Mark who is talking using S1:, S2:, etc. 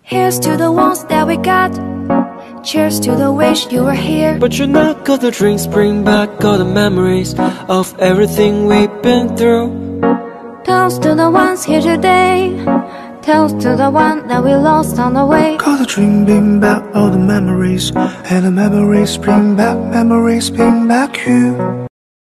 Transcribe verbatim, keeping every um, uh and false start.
S1: Here's to the ones that we got. Cheers to the wish you were here.
S2: But you're not, 'cause the drinks bring back all the memories of everything we've been through.
S1: Toast to the ones here today. Toast to the one that we lost on the way.
S3: 'Cause the drink bring back all the memories, and the memories bring back, memories bring back you.